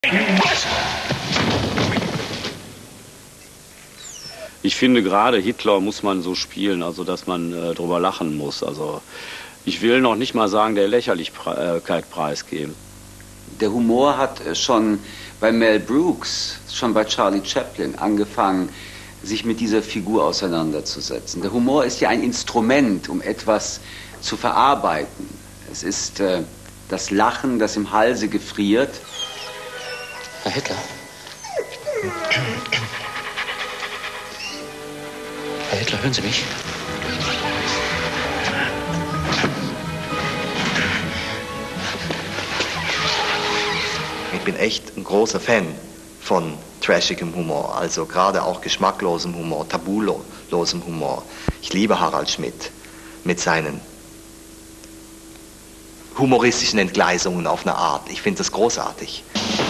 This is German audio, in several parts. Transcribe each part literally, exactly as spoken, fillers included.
Ich finde, gerade Hitler muss man so spielen, also dass man äh, drüber lachen muss. Also ich will noch nicht mal sagen, der Lächerlichkeit preisgeben. Der Humor hat schon bei Mel Brooks, schon bei Charlie Chaplin angefangen, sich mit dieser Figur auseinanderzusetzen. Der Humor ist ja ein Instrument, um etwas zu verarbeiten. Es ist äh, das Lachen, das im Halse gefriert. Herr Hitler. Herr Hitler, hören Sie mich? Ich bin echt ein großer Fan von trashigem Humor, also gerade auch geschmacklosem Humor, tabulosem Humor. Ich liebe Harald Schmidt mit seinen humoristischen Entgleisungen auf eine Art. Ich finde das großartig.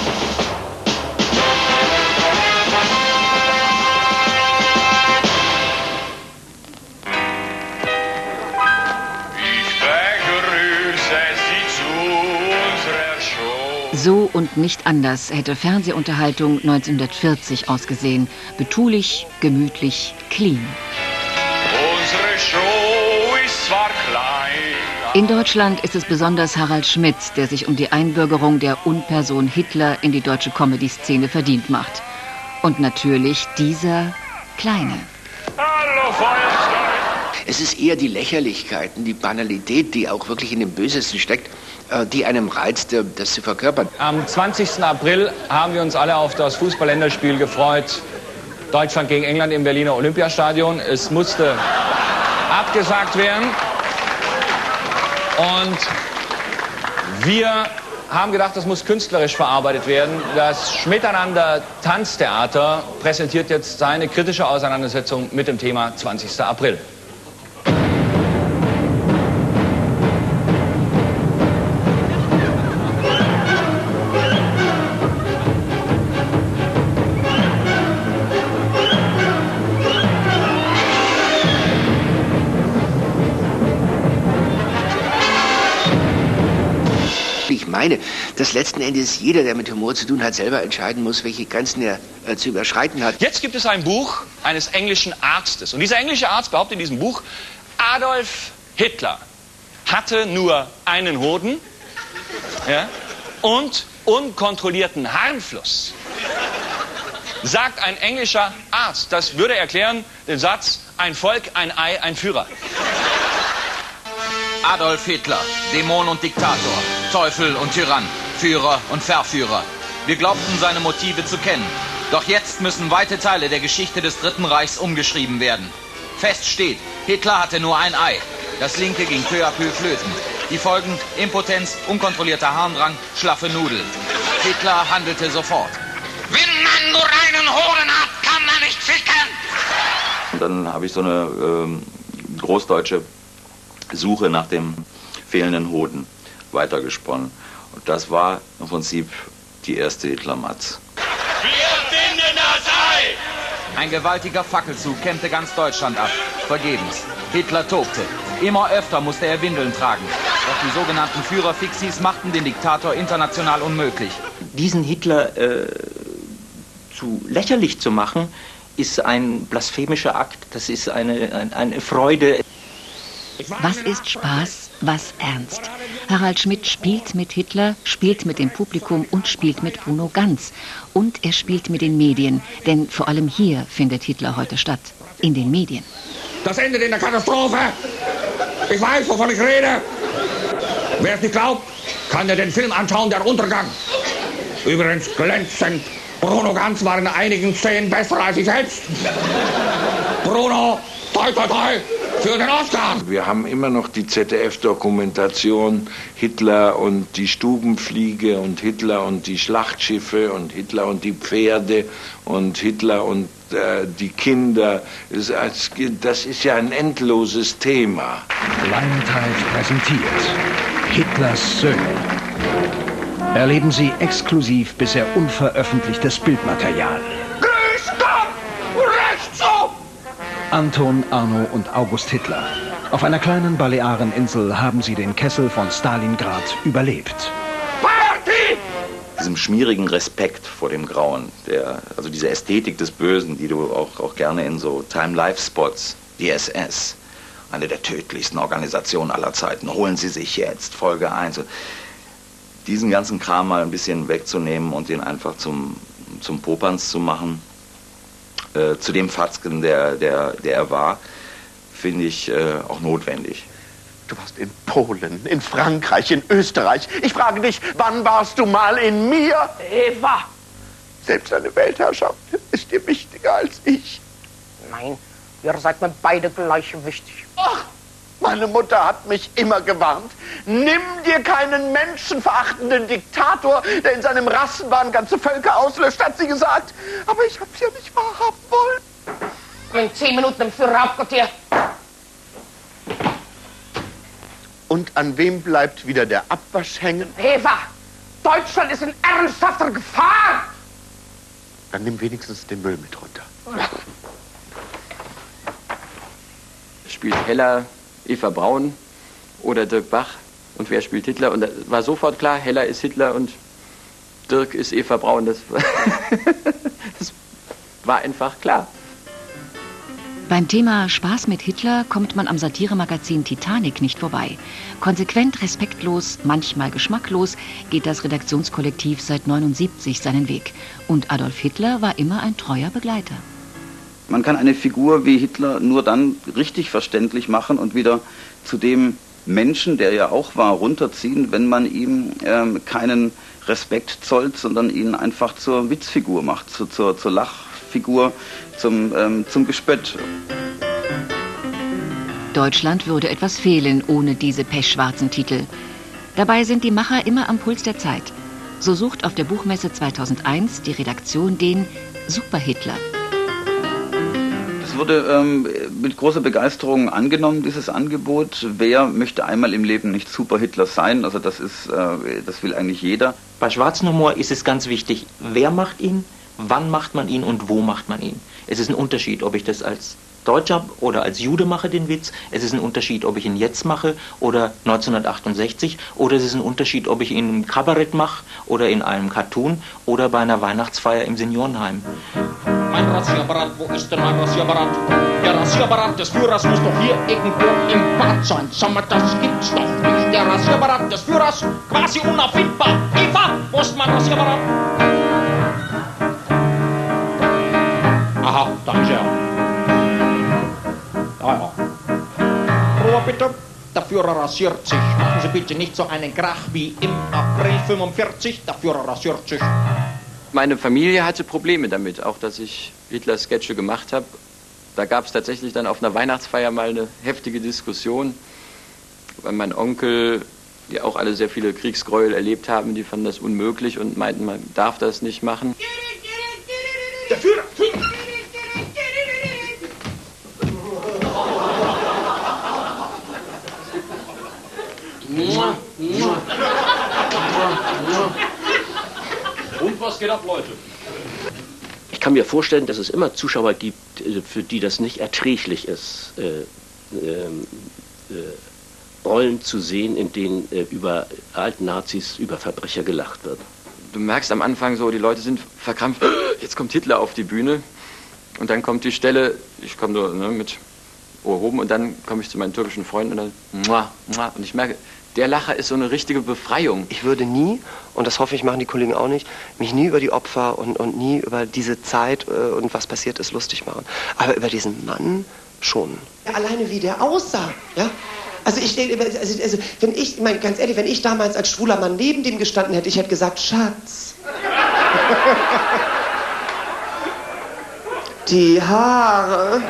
So und nicht anders hätte Fernsehunterhaltung neunzehnhundertvierzig ausgesehen. Betulich, gemütlich, clean. Unsere Show ist zwar klein. In Deutschland ist es besonders Harald Schmidt, der sich um die Einbürgerung der Unperson Hitler in die deutsche Comedy-Szene verdient macht. Und natürlich dieser Kleine. Hallo, Feuerstein! Es ist eher die Lächerlichkeiten, die Banalität, die auch wirklich in dem Bösesten steckt, die einem reizt, das zu verkörpern. Am zwanzigsten April haben wir uns alle auf das Fußball-Länderspiel gefreut. Deutschland gegen England im Berliner Olympiastadion. Es musste abgesagt werden. Und wir haben gedacht, das muss künstlerisch verarbeitet werden. Das Schmiteinander Tanztheater präsentiert jetzt seine kritische Auseinandersetzung mit dem Thema zwanzigsten April. Ich meine, dass letzten Endes jeder, der mit Humor zu tun hat, selber entscheiden muss, welche Grenzen er äh, zu überschreiten hat. Jetzt gibt es ein Buch eines englischen Arztes. Und dieser englische Arzt behauptet in diesem Buch, Adolf Hitler hatte nur einen Hoden, ja, und unkontrollierten Harnfluss. Sagt ein englischer Arzt. Das würde erklären den Satz, ein Volk, ein Ei, ein Führer. Adolf Hitler, Dämon und Diktator, Teufel und Tyrann, Führer und Verführer. Wir glaubten, seine Motive zu kennen. Doch jetzt müssen weite Teile der Geschichte des Dritten Reichs umgeschrieben werden. Fest steht, Hitler hatte nur ein Ei. Das linke ging peu à peu flöten. Die Folgen: Impotenz, unkontrollierter Harndrang, schlaffe Nudel. Hitler handelte sofort. Wenn man nur einen Hoden hat, kann man nicht ficken! Und dann habe ich so eine ähm, großdeutsche Suche nach dem fehlenden Hoden weitergesponnen. Und das war im Prinzip die erste Hitler-Matz. Wir finden das Ei! Ein gewaltiger Fackelzug kämmte ganz Deutschland ab. Vergebens. Hitler tobte. Immer öfter musste er Windeln tragen. Doch die sogenannten Führerfixis machten den Diktator international unmöglich. Diesen Hitler äh, zu lächerlich zu machen, ist ein blasphemischer Akt. Das ist eine, eine, eine Freude. Was ist Spaß, was ernst? Harald Schmidt spielt mit Hitler, spielt mit dem Publikum und spielt mit Bruno Ganz. Und er spielt mit den Medien, denn vor allem hier findet Hitler heute statt, in den Medien. Das endet in der Katastrophe. Ich weiß, wovon ich rede. Wer es nicht glaubt, kann ja den Film anschauen, Der Untergang. Übrigens glänzend. Bruno Ganz war in einigen Szenen besser als ich selbst. Bruno, toi, toi, toi. Für den Oscar. Wir haben immer noch die Z D F-Dokumentation Hitler und die Stubenfliege und Hitler und die Schlachtschiffe und Hitler und die Pferde und Hitler und äh, die Kinder. Das ist ja ein endloses Thema. Liontides präsentiert Hitlers Söhne. Erleben Sie exklusiv bisher unveröffentlichtes Bildmaterial. Grüß Gott! Recht so! Anton, Arno und August Hitler. Auf einer kleinen Baleareninsel haben sie den Kessel von Stalingrad überlebt. Party! diesem schmierigen Respekt vor dem Grauen, der, also diese Ästhetik des Bösen, die du auch, auch gerne in so Time-Life-Spots, die S S, eine der tödlichsten Organisationen aller Zeiten, holen Sie sich jetzt, Folge eins, diesen ganzen Kram mal ein bisschen wegzunehmen und den einfach zum, zum Popanz zu machen, äh, zu dem Fatzken, der, der, der er war, finde ich äh, auch notwendig. Du warst in Polen, in Frankreich, in Österreich. Ich frage dich, wann warst du mal in mir? Eva! Selbst eine Weltherrschaft ist dir wichtiger als ich. Nein, ihr seid mir beide gleich wichtig. Ach, meine Mutter hat mich immer gewarnt. Nimm dir keinen menschenverachtenden Diktator, der in seinem Rassenwahn ganze Völker auslöscht, hat sie gesagt. Aber ich hab's ja nicht wahrhaben wollen. In zehn Minuten im Führerhauptquartier. Und an wem bleibt wieder der Abwasch hängen? Eva, Deutschland ist in ernsthafter Gefahr. Dann nimm wenigstens den Müll mit runter. Spielt Heller Eva Braun oder Dirk Bach? Und wer spielt Hitler? Und da war sofort klar, Heller ist Hitler und Dirk ist Eva Braun. Das, das war einfach klar. Beim Thema Spaß mit Hitler kommt man am Satiremagazin Titanic nicht vorbei. Konsequent, respektlos, manchmal geschmacklos geht das Redaktionskollektiv seit neunundsiebzig seinen Weg. Und Adolf Hitler war immer ein treuer Begleiter. Man kann eine Figur wie Hitler nur dann richtig verständlich machen und wieder zu dem Menschen, der ja auch war, runterziehen, wenn man ihm ähm, keinen Respekt zollt, sondern ihn einfach zur Witzfigur macht, zu, zur, zur Lachfigur, zum, ähm, zum Gespött. Deutschland würde etwas fehlen ohne diese pechschwarzen Titel. Dabei sind die Macher immer am Puls der Zeit. So sucht auf der Buchmesse zweitausendeins die Redaktion den Super-Hitler. Es wurde ähm, mit großer Begeisterung angenommen, dieses Angebot. Wer möchte einmal im Leben nicht Super-Hitler sein? Also das ist, äh, das will eigentlich jeder. Bei schwarzen Humor ist es ganz wichtig, wer macht ihn, wann macht man ihn und wo macht man ihn. Es ist ein Unterschied, ob ich das als Deutscher oder als Jude mache, den Witz. Es ist ein Unterschied, ob ich ihn jetzt mache oder neunzehnhundertachtundsechzig. Oder es ist ein Unterschied, ob ich ihn im Kabarett mache oder in einem Cartoon oder bei einer Weihnachtsfeier im Seniorenheim. Mein Rasierapparat, wo ist denn mein Rasierapparat? Der Rasierapparat des Führers muss doch hier irgendwo im Bad sein. Sag mal, das gibt's doch nicht. Der Rasierapparat des Führers, quasi unauffindbar. Eva, wo ist mein Rasierapparat? Aha, da ist er. Ja, ja. Ruhe bitte. Der Führer rasiert sich. Machen Sie bitte nicht so einen Krach wie im April fünfundvierzig. Der Führer rasiert sich. Meine Familie hatte Probleme damit, auch dass ich Hitler-Sketche gemacht habe. Da gab es tatsächlich dann auf einer Weihnachtsfeier mal eine heftige Diskussion, weil mein Onkel, die auch alle sehr viele Kriegsgräuel erlebt haben, die fanden das unmöglich und meinten, man darf das nicht machen. Der Führer! Und was geht ab, Leute? Ich kann mir vorstellen, dass es immer Zuschauer gibt, für die das nicht erträglich ist, äh, äh, äh, Rollen zu sehen, in denen äh, über alten Nazis, über Verbrecher gelacht wird. Du merkst am Anfang so, die Leute sind verkrampft, jetzt kommt Hitler auf die Bühne und dann kommt die Stelle, ich komme so ne, mit Ohr oben und dann komme ich zu meinen türkischen Freunden und dann muah, muah, und ich merke, der Lacher ist so eine richtige Befreiung. Ich würde nie, und das hoffe ich, machen die Kollegen auch nicht, mich nie über die Opfer und, und nie über diese Zeit äh, und was passiert ist lustig machen. Aber über diesen Mann schon. Alleine wie der aussah, ja? Also ich denke, also, also wenn ich, ich meine, ganz ehrlich, wenn ich damals als schwuler Mann neben dem gestanden hätte, ich hätte gesagt, Schatz. Die Haare.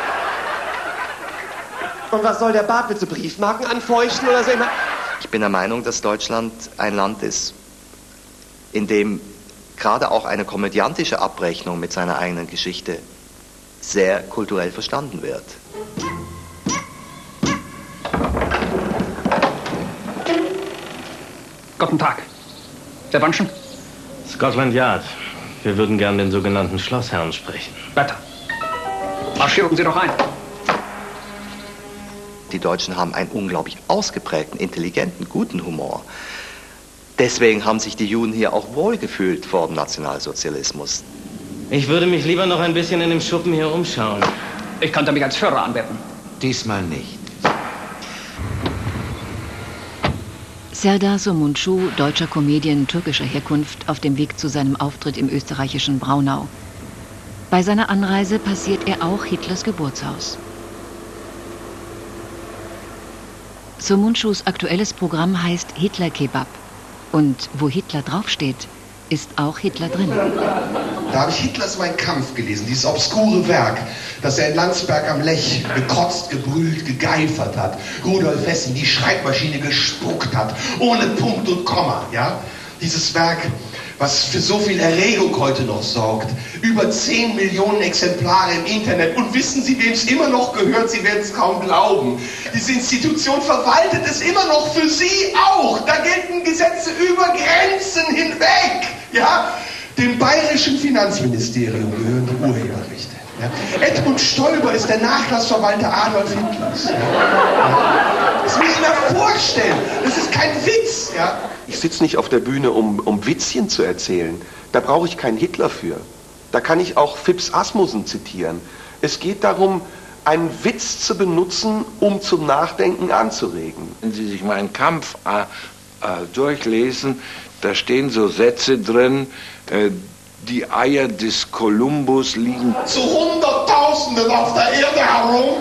Und was soll der Bart? Willst du Briefmarken anfeuchten oder so? Ich bin der Meinung, dass Deutschland ein Land ist, in dem gerade auch eine komödiantische Abrechnung mit seiner eigenen Geschichte sehr kulturell verstanden wird. Guten Tag. Der Banschen? Scotland Yard. Wir würden gern den sogenannten Schlossherrn sprechen. Weiter. Marschieren Sie doch ein. Die Deutschen haben einen unglaublich ausgeprägten, intelligenten, guten Humor. Deswegen haben sich die Juden hier auch wohlgefühlt vor dem Nationalsozialismus. Ich würde mich lieber noch ein bisschen in dem Schuppen hier umschauen. Ich könnte mich als Führer anwerben. Diesmal nicht. Serdar Somuncu, deutscher Comedian türkischer Herkunft, auf dem Weg zu seinem Auftritt im österreichischen Braunau. Bei seiner Anreise passiert er auch Hitlers Geburtshaus. Somuncus aktuelles Programm heißt Hitler Kebab. Und wo Hitler draufsteht, ist auch Hitler drin. Da habe ich Hitlers Mein Kampf gelesen, dieses obskure Werk, das er in Landsberg am Lech gekotzt, gebrüllt, gegeifert hat. Rudolf Hess in die Schreibmaschine gespuckt hat, ohne Punkt und Komma, ja? Dieses Werk, was für so viel Erregung heute noch sorgt. Über zehn Millionen Exemplare im Internet. Und wissen Sie, wem es immer noch gehört? Sie werden es kaum glauben. Diese Institution verwaltet es immer noch für Sie auch. Da gelten Gesetze über Grenzen hinweg. Ja? Dem bayerischen Finanzministerium gehören die Urheberrechte. Ja? Edmund Stoiber ist der Nachlassverwalter Adolf Hitlers. Ja? Ja? Das muss ich mir vorstellen. Das ist kein Witz. Ja? Ich sitze nicht auf der Bühne, um, um Witzchen zu erzählen. Da brauche ich keinen Hitler für. Da kann ich auch Phipps Asmussen zitieren. Es geht darum, einen Witz zu benutzen, um zum Nachdenken anzuregen. Wenn Sie sich Mein Kampf äh, äh, durchlesen, da stehen so Sätze drin, äh, die Eier des Kolumbus liegen zu Hunderttausenden auf der Erde herum.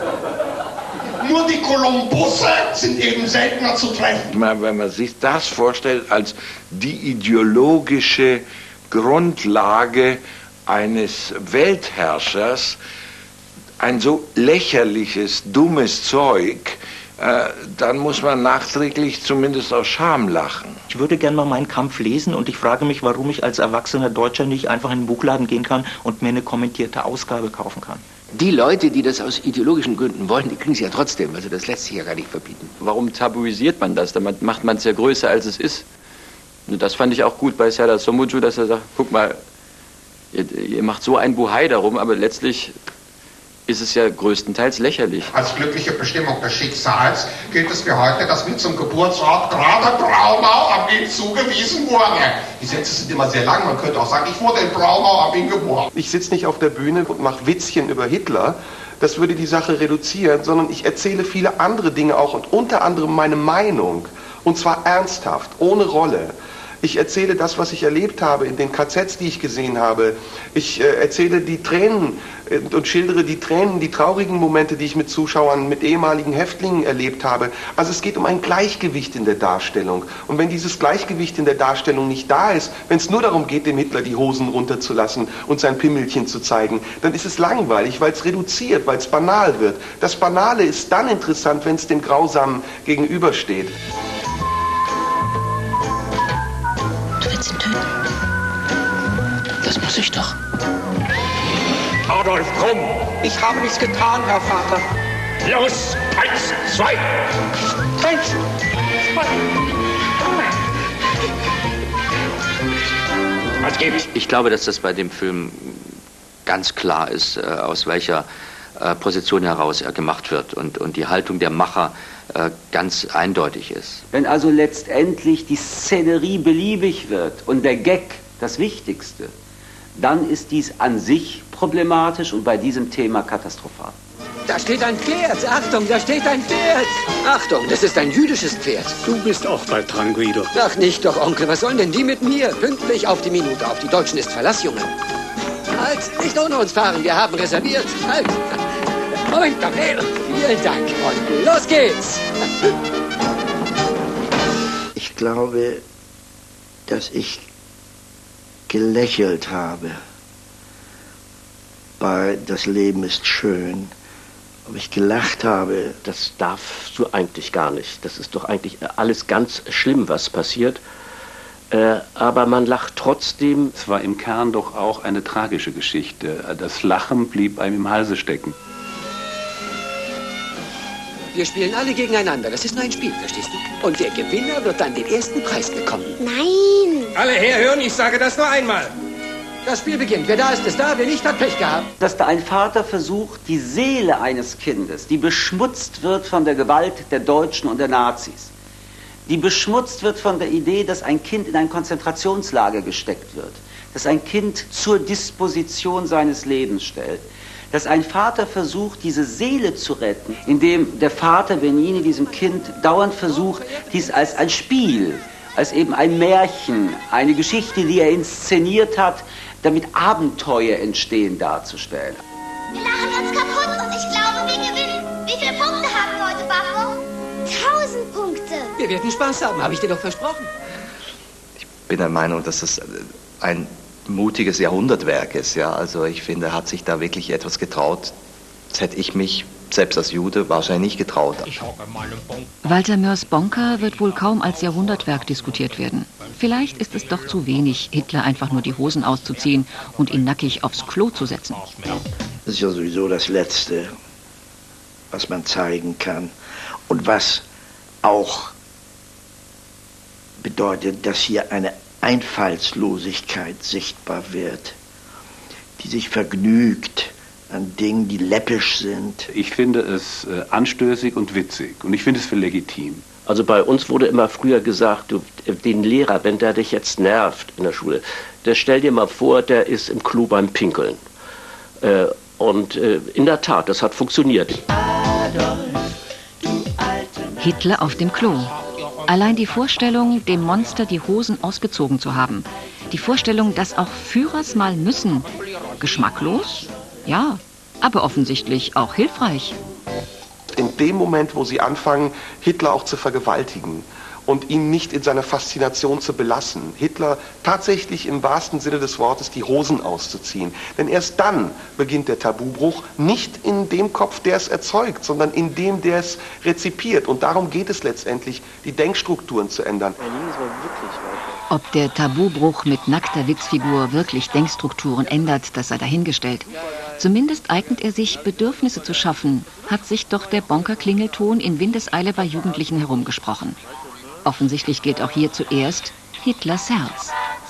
Nur die Kolumbusse sind eben seltener zu treffen. Wenn man sich das vorstellt als die ideologische Grundlage eines Weltherrschers, ein so lächerliches, dummes Zeug, äh, dann muss man nachträglich zumindest aus Scham lachen. Ich würde gerne mal Meinen Kampf lesen und ich frage mich, warum ich als erwachsener Deutscher nicht einfach in den Buchladen gehen kann und mir eine kommentierte Ausgabe kaufen kann. Die Leute, die das aus ideologischen Gründen wollen, die kriegen es ja trotzdem. Also das lässt sich ja gar nicht verbieten. Warum tabuisiert man das? Damit macht man es ja größer, als es ist. Und das fand ich auch gut bei Serdar Somuncu, dass er sagt, guck mal, ihr, ihr macht so ein Buhai darum, aber letztlich ist es ja größtenteils lächerlich. Als glückliche Bestimmung des Schicksals gilt es mir heute, dass mir zum Geburtsort gerade Braunau am Inn zugewiesen wurde. Die Sätze sind immer sehr lang, man könnte auch sagen, ich wurde in Braunau am Inn geboren. Ich sitze nicht auf der Bühne und mache Witzchen über Hitler. Das würde die Sache reduzieren, sondern ich erzähle viele andere Dinge auch und unter anderem meine Meinung. Und zwar ernsthaft, ohne Rolle. Ich erzähle das, was ich erlebt habe in den K Zs, die ich gesehen habe. Ich äh, erzähle die Tränen äh, und schildere die Tränen, die traurigen Momente, die ich mit Zuschauern, mit ehemaligen Häftlingen erlebt habe. Also es geht um ein Gleichgewicht in der Darstellung. Und wenn dieses Gleichgewicht in der Darstellung nicht da ist, wenn es nur darum geht, dem Hitler die Hosen runterzulassen und sein Pimmelchen zu zeigen, dann ist es langweilig, weil es reduziert, weil es banal wird. Das Banale ist dann interessant, wenn es dem Grausamen gegenübersteht. Das muss ich doch. Adolf, komm! Ich habe nichts getan, Herr Vater. Los! Eins, zwei! Eins, zwei! Was gibt's? Ich glaube, dass das bei dem Film ganz klar ist, äh, aus welcher äh, Position heraus er gemacht wird und, und die Haltung der Macher äh, ganz eindeutig ist. Wenn also letztendlich die Szenerie beliebig wird und der Gag das Wichtigste, dann ist dies an sich problematisch und bei diesem Thema katastrophal. Da steht ein Pferd. Achtung, da steht ein Pferd. Achtung, das ist ein jüdisches Pferd. Du bist auch bald dran, Guido. Ach, nicht doch, Onkel. Was sollen denn die mit mir? Pünktlich auf die Minute. Auf die Deutschen ist Verlass, Junge. Halt, nicht ohne uns fahren. Wir haben reserviert. Halt. Moment, doch. Vielen Dank, Onkel. Los geht's. Ich glaube, dass ich gelächelt habe bei Das Leben ist schön. Ob ich gelacht habe. Das darfst du eigentlich gar nicht. Das ist doch eigentlich alles ganz schlimm, was passiert. Äh, aber man lacht trotzdem. Es war im Kern doch auch eine tragische Geschichte. Das Lachen blieb einem im Halse stecken. Wir spielen alle gegeneinander. Das ist nur ein Spiel, verstehst du? Und der Gewinner wird dann den ersten Preis bekommen. Nein! Alle herhören, ich sage das nur einmal. Das Spiel beginnt. Wer da ist, ist da. Wer nicht, hat Pech gehabt. Dass da ein Vater versucht, die Seele eines Kindes, die beschmutzt wird von der Gewalt der Deutschen und der Nazis, die beschmutzt wird von der Idee, dass ein Kind in ein Konzentrationslager gesteckt wird, dass ein Kind zur Disposition seines Lebens stellt, dass ein Vater versucht, diese Seele zu retten, indem der Vater Benini diesem Kind dauernd versucht, dies als ein Spiel, als eben ein Märchen, eine Geschichte, die er inszeniert hat, damit Abenteuer entstehen, darzustellen. Wir lachen uns kaputt und ich glaube, wir gewinnen. Wie viele Punkte haben wir heute, Bafo? Tausend Punkte. Wir werden Spaß haben, habe ich dir doch versprochen. Ich bin der Meinung, dass es ein mutiges Jahrhundertwerk ist. Ja? Also ich finde, er hat sich da wirklich etwas getraut. Das hätte ich mich selbst als Jude wahrscheinlich nicht getraut. Walter Mörs Bonker wird wohl kaum als Jahrhundertwerk diskutiert werden. Vielleicht ist es doch zu wenig, Hitler einfach nur die Hosen auszuziehen und ihn nackig aufs Klo zu setzen. Das ist ja sowieso das Letzte, was man zeigen kann. Und was auch bedeutet, dass hier eine Einfallslosigkeit sichtbar wird, die sich vergnügt an Dingen, die läppisch sind. Ich finde es äh, anstößig und witzig und ich finde es für legitim. Also bei uns wurde immer früher gesagt, du, den Lehrer, wenn der dich jetzt nervt in der Schule, der stell dir mal vor, der ist im Klo beim Pinkeln. Äh, und äh, in der Tat, das hat funktioniert. Hitler auf dem Klo. Allein die Vorstellung, dem Monster die Hosen ausgezogen zu haben. Die Vorstellung, dass auch Führers mal müssen. Geschmacklos? Ja, aber offensichtlich auch hilfreich. In dem Moment, wo sie anfangen, Hitler auch zu vergewaltigen und ihn nicht in seiner Faszination zu belassen, Hitler tatsächlich im wahrsten Sinne des Wortes die Hosen auszuziehen. Denn erst dann beginnt der Tabubruch, nicht in dem Kopf, der es erzeugt, sondern in dem, der es rezipiert. Und darum geht es letztendlich, die Denkstrukturen zu ändern. Ob der Tabubruch mit nackter Witzfigur wirklich Denkstrukturen ändert, das sei dahingestellt. Zumindest eignet er sich, Bedürfnisse zu schaffen, hat sich doch der Bonker-Klingelton in Windeseile bei Jugendlichen herumgesprochen. Offensichtlich gilt auch hier zuerst Hitlers Herz.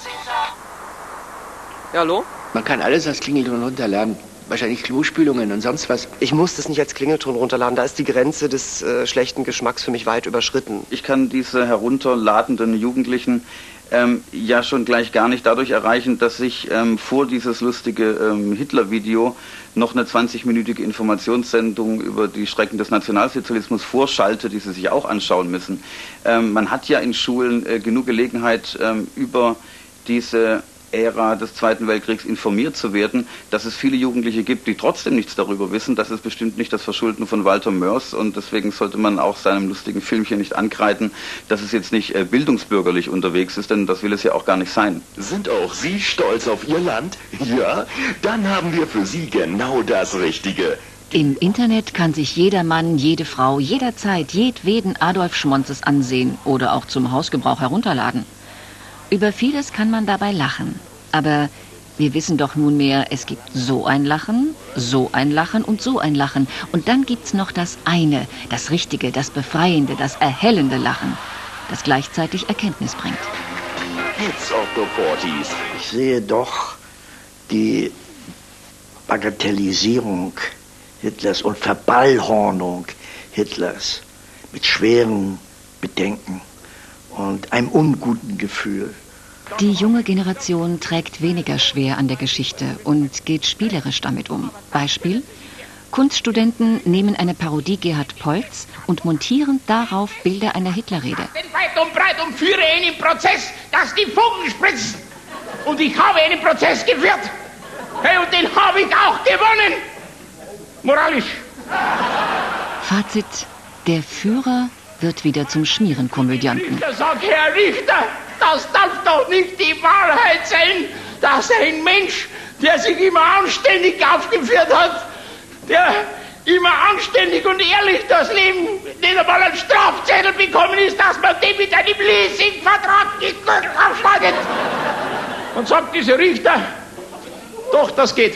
Ja, hallo? Man kann alles als Klingelton runterladen. Wahrscheinlich Klospülungen und sonst was. Ich muss das nicht als Klingelton runterladen. Da ist die Grenze des äh, schlechten Geschmacks für mich weit überschritten. Ich kann diese herunterladenden Jugendlichen ähm, ja schon gleich gar nicht dadurch erreichen, dass ich ähm, vor dieses lustige ähm, Hitler-Video noch eine zwanzigminütige Informationssendung über die Schrecken des Nationalsozialismus vorschalte, die sie sich auch anschauen müssen. Ähm, man hat ja in Schulen äh, genug Gelegenheit, ähm, über diese Ära des Zweiten Weltkriegs informiert zu werden, dass es viele Jugendliche gibt, die trotzdem nichts darüber wissen. Das ist bestimmt nicht das Verschulden von Walter Mörs und deswegen sollte man auch seinem lustigen Filmchen nicht ankreiden, dass es jetzt nicht äh, bildungsbürgerlich unterwegs ist, denn das will es ja auch gar nicht sein. Sind auch Sie stolz auf Ihr Land? Ja? Dann haben wir für Sie genau das Richtige. Im Internet kann sich jeder Mann, jede Frau, jederzeit jedweden Adolf Schmonzes ansehen oder auch zum Hausgebrauch herunterladen. Über vieles kann man dabei lachen, aber wir wissen doch nunmehr, es gibt so ein Lachen, so ein Lachen und so ein Lachen. Und dann gibt's noch das eine, das Richtige, das Befreiende, das erhellende Lachen, das gleichzeitig Erkenntnis bringt. Hits of the forties. Ich sehe doch die Bagatellisierung Hitlers und Verballhornung Hitlers mit schweren Bedenken und einem unguten Gefühl. Die junge Generation trägt weniger schwer an der Geschichte und geht spielerisch damit um. Beispiel: Kunststudenten nehmen eine Parodie Gerhard Polz und montieren darauf Bilder einer Hitlerrede. Weit und breit und führe ihn im Prozess, dass die Funken spritzen. Und ich habe einen Prozess geführt. Hey, und den habe ich auch gewonnen. Moralisch. Fazit: Der Führer wird wieder zum Schmierenkomödianten. Richter, sag Herr Richter, das darf doch nicht die Wahrheit sein, dass ein Mensch, der sich immer anständig aufgeführt hat, der immer anständig und ehrlich das Leben, den er mal einen Strafzettel bekommen ist, dass man den mit einem Leasingvertrag nicht aufschneidet. Und sagt dieser Richter, doch, das geht.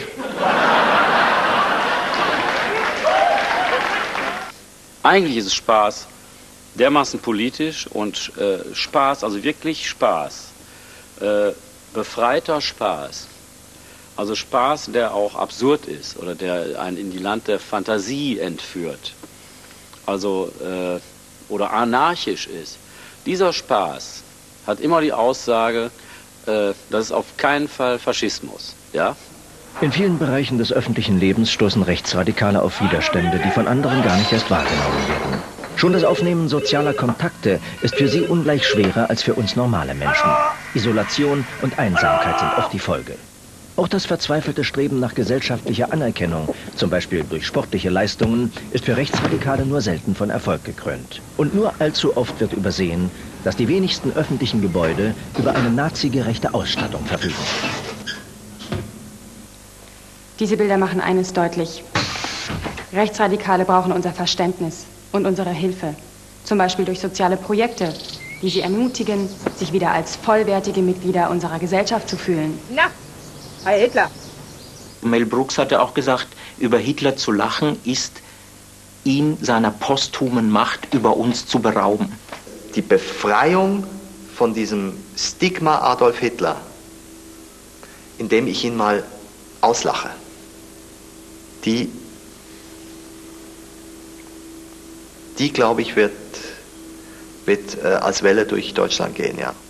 Eigentlich ist es Spaß. Dermaßen politisch und äh, Spaß, also wirklich Spaß, äh, befreiter Spaß, also Spaß, der auch absurd ist oder der einen in die Land der Fantasie entführt, also äh, oder anarchisch ist. Dieser Spaß hat immer die Aussage, äh, das ist auf keinen Fall Faschismus. Ja? In vielen Bereichen des öffentlichen Lebens stoßen Rechtsradikale auf Widerstände, die von anderen gar nicht erst wahrgenommen werden. Schon das Aufnehmen sozialer Kontakte ist für sie ungleich schwerer als für uns normale Menschen. Isolation und Einsamkeit sind oft die Folge. Auch das verzweifelte Streben nach gesellschaftlicher Anerkennung, zum Beispiel durch sportliche Leistungen, ist für Rechtsradikale nur selten von Erfolg gekrönt. Und nur allzu oft wird übersehen, dass die wenigsten öffentlichen Gebäude über eine nazigerechte Ausstattung verfügen. Diese Bilder machen eines deutlich. Rechtsradikale brauchen unser Verständnis und unsere Hilfe. Zum Beispiel durch soziale Projekte, die sie ermutigen, sich wieder als vollwertige Mitglieder unserer Gesellschaft zu fühlen. Na, Herr Hitler. Mel Brooks hatte auch gesagt, über Hitler zu lachen, ist ihn seiner posthumen Macht über uns zu berauben. Die Befreiung von diesem Stigma Adolf Hitler, indem ich ihn mal auslache, die, die glaube ich, wird, wird äh, als Welle durch Deutschland gehen, ja.